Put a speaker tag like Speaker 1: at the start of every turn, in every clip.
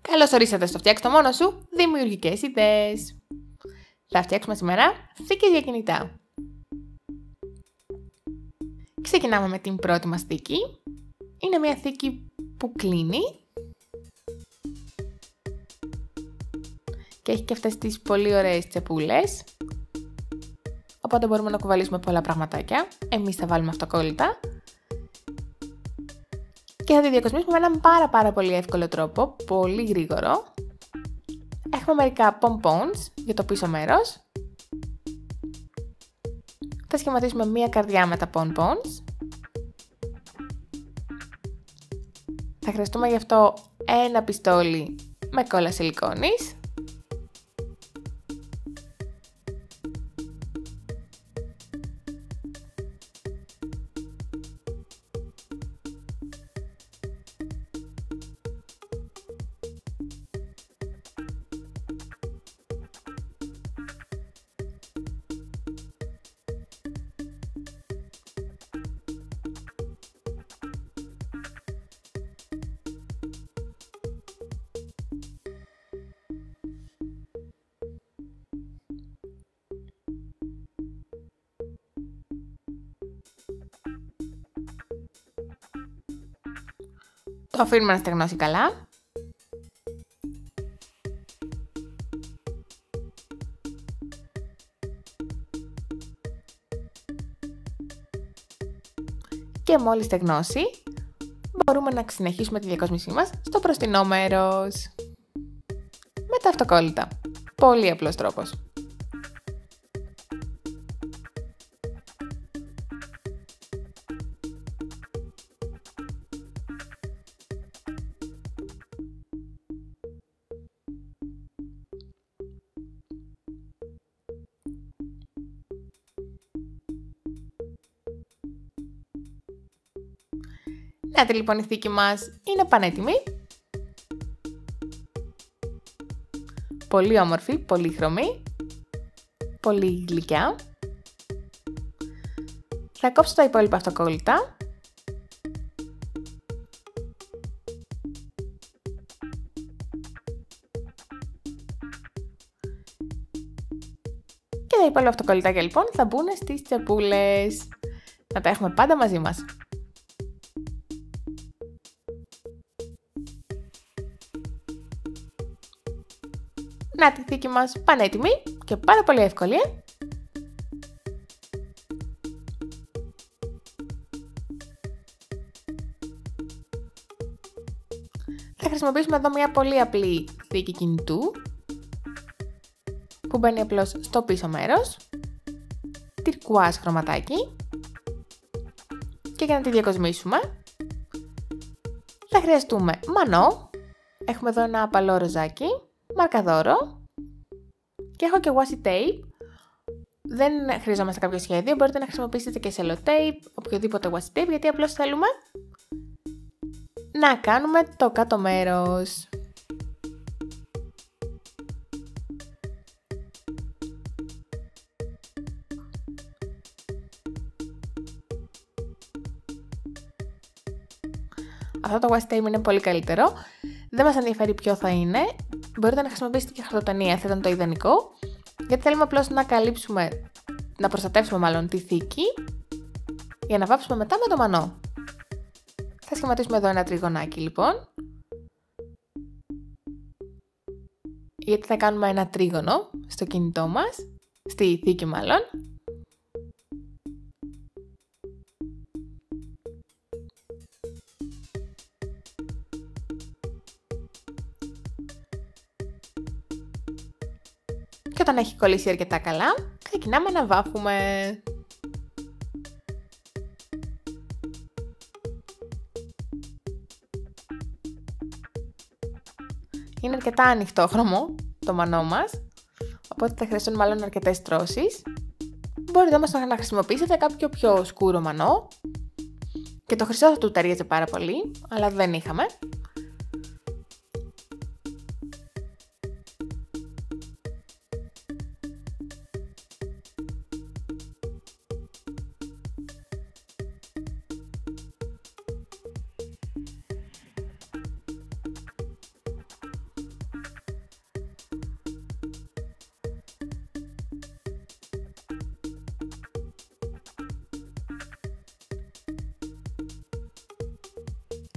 Speaker 1: Καλώς ορίσατε στο Φτιάξ' το μόνο σου δημιουργικές ιδέες. Θα φτιάξουμε σήμερα θήκες για κινητά. Ξεκινάμε με την πρώτη μας θήκη. Είναι μια θήκη που κλείνει και έχει και αυτές τις πολύ ωραίες τσεπούλες. Οπότε μπορούμε να κουβαλήσουμε πολλά πραγματάκια. Εμείς θα βάλουμε αυτοκόλλητα και θα τη διακοσμήσουμε με έναν πάρα πολύ εύκολο τρόπο, πολύ γρήγορο. Έχουμε μερικά pompons για το πίσω μέρος. Θα σχηματίσουμε μία καρδιά με τα pompons. Θα χρειαστούμε γι' αυτό ένα πιστόλι με κόλλα σιλικόνης. Το αφήνουμε να στεγνώσει καλά. Και μόλις στεγνώσει, μπορούμε να συνεχίσουμε τη διακόσμησή μας στο μπροστινό μέρος. Με τα αυτοκόλλητα. Πολύ απλός τρόπος. Νάτε λοιπόν η θήκη μας είναι πανέτοιμη. Πολύ όμορφη, πολύχρωμη, πολύ γλυκιά. Θα κόψω τα υπόλοιπα αυτοκόλλητα. Και τα υπόλοιπα αυτοκόλλητάκια λοιπόν θα μπουν στις τσεπούλες. Να τα έχουμε πάντα μαζί μας. Να τη θήκη μας πανέτοιμη και πάρα πολύ εύκολη. Θα χρησιμοποιήσουμε εδώ μια πολύ απλή θήκη κινητού που μπαίνει απλώς στο πίσω μέρος, τυρκουάζ χρωματάκι, και για να τη διακοσμήσουμε θα χρειαστούμε μανό. Έχουμε εδώ ένα απαλό ροζάκι, μαρκαδόρο και έχω και washi tape. Δεν χρειαζόμαστε κάποιο σχέδιο, μπορείτε να χρησιμοποιήσετε και sellotape, οποιοδήποτε washi tape, γιατί απλώς θέλουμε να κάνουμε το κάτω μέρος. Αυτό το washi tape είναι πολύ καλύτερο. Δεν μας ενδιαφέρει ποιο θα είναι. Μπορείτε να χρησιμοποιήσετε και χαρτοτενία, θα ήταν το ιδανικό. Γιατί θέλουμε απλώς να καλύψουμε, να προστατεύσουμε μάλλον τη θήκη, για να βάψουμε μετά με το μανό. Θα σχηματίσουμε εδώ ένα τριγωνάκι λοιπόν. Γιατί θα κάνουμε ένα τρίγωνο στο κινητό μας, στη θήκη μάλλον. Και όταν έχει κολλήσει αρκετά καλά, ξεκινάμε να βάφουμε. Είναι αρκετά ανοιχτόχρωμο το μανό μας, οπότε θα χρειαστούν μάλλον αρκετές στρώσεις. Μπορείτε όμως να χρησιμοποιήσετε κάποιο πιο σκούρο μανό. Και το χρυσό θα του ταιριάζει πάρα πολύ, αλλά δεν είχαμε.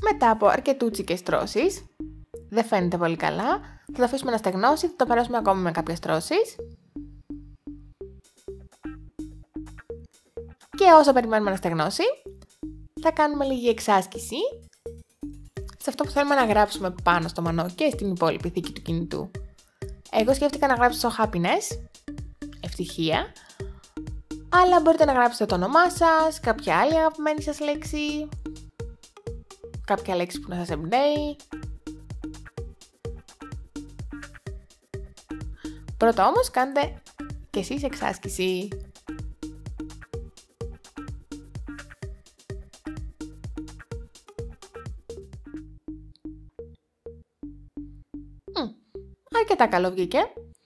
Speaker 1: Μετά από αρκετούτσικες στρώσεις, δεν φαίνεται πολύ καλά, θα το αφήσουμε να στεγνώσει, θα το περάσουμε ακόμη με κάποιες στρώσεις. Και όσο περιμένουμε να στεγνώσει, θα κάνουμε λίγη εξάσκηση σε αυτό που θέλουμε να γράψουμε πάνω στο μανό και στην υπόλοιπη θήκη του κινητού. Εγώ σκέφτηκα να γράψω happiness, ευτυχία, αλλά μπορείτε να γράψετε το όνομά σας, κάποια άλλη αγαπημένη σας λέξη, κάποια λέξη που να σας εμπνέει. Πρώτα όμως κάντε και εσείς εξάσκηση. Αρκετά καλό βγήκε.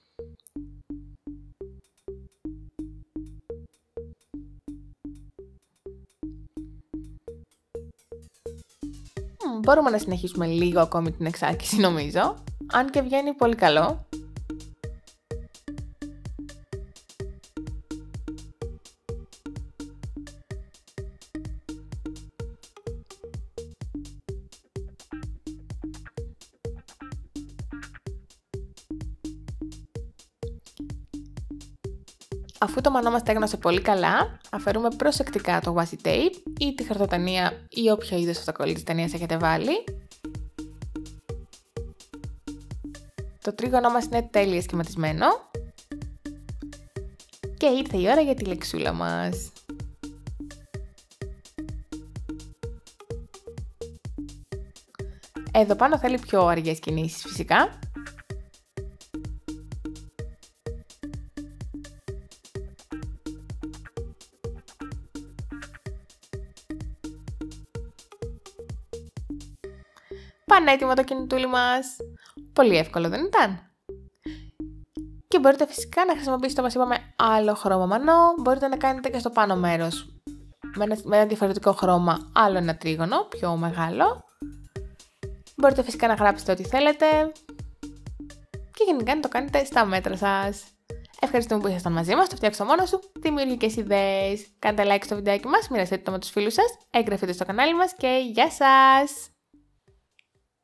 Speaker 1: Μπορούμε να συνεχίσουμε λίγο ακόμη την εξάσκηση νομίζω, αν και βγαίνει πολύ καλό. Αφού το μανό μας στέγνωσε πολύ καλά, αφαιρούμε προσεκτικά το washi tape ή τη χαρτοτενία ή όποιο είδος αυτοκόλλητης ταινίας έχετε βάλει. Το τρίγωνο μας είναι τέλεια σχηματισμένο. Και ήρθε η ώρα για τη λεξούλα μας. Εδώ πάνω θέλει πιο αργές κινήσεις φυσικά. Πανέτοιμο το κινητούλι μας. Πολύ εύκολο δεν ήταν? Και μπορείτε φυσικά να χρησιμοποιήσετε, όπως είπαμε, άλλο χρώμα μανό. Μπορείτε να κάνετε και στο πάνω μέρος με ένα διαφορετικό χρώμα άλλο ένα τρίγωνο, πιο μεγάλο. Μπορείτε φυσικά να γράψετε ό,τι θέλετε. Και γενικά να το κάνετε στα μέτρα σας. Ευχαριστούμε που ήσασταν μαζί μας, το φτιάξω μόνο σου, δημιουργικές ιδέες. Κάντε like στο βιντεάκι μας, μοιραστείτε το με τους φίλους σας, εγγραφείτε στο κανάλι μας και γεια σας!